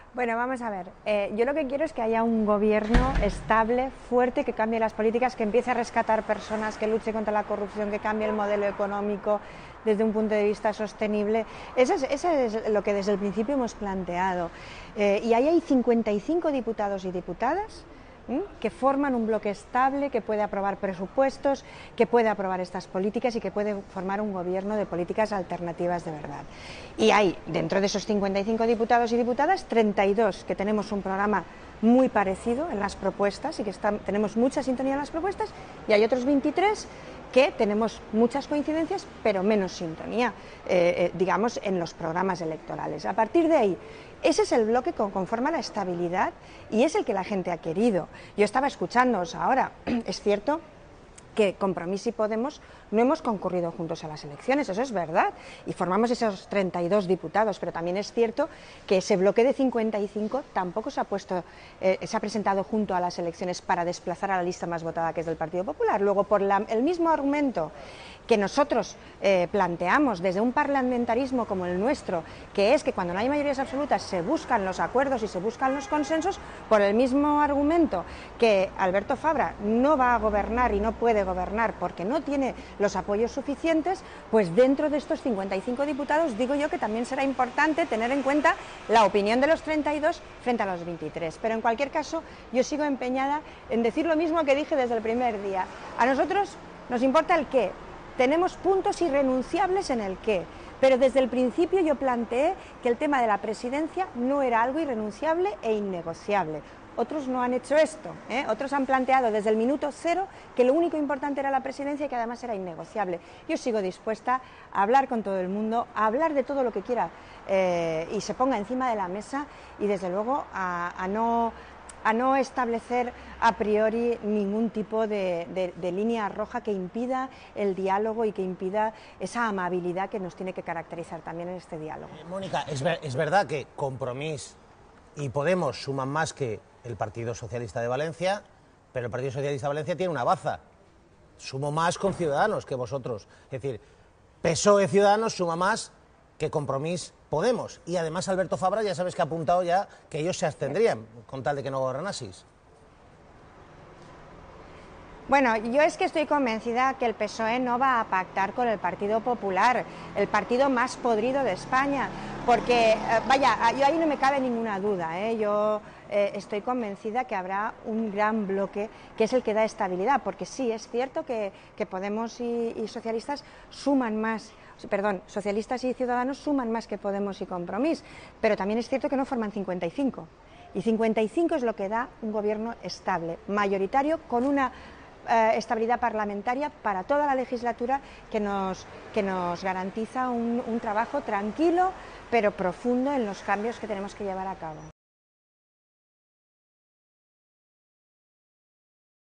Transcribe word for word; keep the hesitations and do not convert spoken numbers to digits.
Bueno, vamos a ver. Eh, yo lo que quiero es que haya un gobierno estable, fuerte, que cambie las políticas, que empiece a rescatar personas, que luche contra la corrupción, que cambie el modelo económico desde un punto de vista sostenible. Eso es, eso es lo que desde el principio hemos planteado. Eh, y ahí hay cincuenta y cinco diputados y diputadas que forman un bloque estable, que puede aprobar presupuestos, que puede aprobar estas políticas y que puede formar un gobierno de políticas alternativas de verdad. Y hay, dentro de esos cincuenta y cinco diputados y diputadas, treinta y dos que tenemos un programa muy parecido en las propuestas y que están, tenemos mucha sintonía en las propuestas, y hay otros veintitrés que tenemos muchas coincidencias pero menos sintonía, eh, eh, digamos, en los programas electorales. A partir de ahí, ese es el bloque que conforma la estabilidad y es el que la gente ha querido. Yo estaba escuchándoos ahora, es cierto que Compromís y Podemos no hemos concurrido juntos a las elecciones, eso es verdad, y formamos esos treinta y dos diputados, pero también es cierto que ese bloque de cincuenta y cinco tampoco se ha puesto, eh, se ha presentado junto a las elecciones para desplazar a la lista más votada, que es del Partido Popular. Luego, por la, el mismo argumento que nosotros eh, planteamos desde un parlamentarismo como el nuestro, que es que cuando no hay mayorías absolutas se buscan los acuerdos y se buscan los consensos, por el mismo argumento que Alberto Fabra no va a gobernar y no puede gobernar porque no tiene los apoyos suficientes, pues dentro de estos cincuenta y cinco diputados digo yo que también será importante tener en cuenta la opinión de los treinta y dos frente a los veintitrés. Pero en cualquier caso yo sigo empeñada en decir lo mismo que dije desde el primer día. A nosotros nos importa el qué. Tenemos puntos irrenunciables en el qué, pero desde el principio yo planteé que el tema de la presidencia no era algo irrenunciable e innegociable. Otros no han hecho esto, ¿eh? Otros han planteado desde el minuto cero que lo único importante era la presidencia y que además era innegociable. Yo sigo dispuesta a hablar con todo el mundo, a hablar de todo lo que quiera eh, y se ponga encima de la mesa y desde luego a, a no... a no establecer a priori ningún tipo de, de, de línea roja que impida el diálogo y que impida esa amabilidad que nos tiene que caracterizar también en este diálogo. Eh, Mónica, es, ver, es verdad que Compromís y Podemos suman más que el Partido Socialista de Valencia, pero el Partido Socialista de Valencia tiene una baza. Sumo más con Ciudadanos que vosotros. Es decir, P S O E Ciudadanos suma más que Compromís Podemos. Y además Alberto Fabra ya sabes que ha apuntado ya que ellos se abstendrían con tal de que no gobernaseis. Bueno, yo es que estoy convencida que el P S O E no va a pactar con el Partido Popular, el partido más podrido de España, porque, eh, vaya, yo ahí no me cabe ninguna duda, ¿eh? Yo eh, estoy convencida que habrá un gran bloque que es el que da estabilidad, porque sí, es cierto que, que Podemos y, y socialistas suman más, perdón, socialistas y ciudadanos suman más que Podemos y Compromís, pero también es cierto que no forman cincuenta y cinco, y cincuenta y cinco es lo que da un gobierno estable, mayoritario, con una Eh, estabilidad parlamentaria para toda la legislatura que nos, que nos garantiza un, un trabajo tranquilo pero profundo en los cambios que tenemos que llevar a cabo.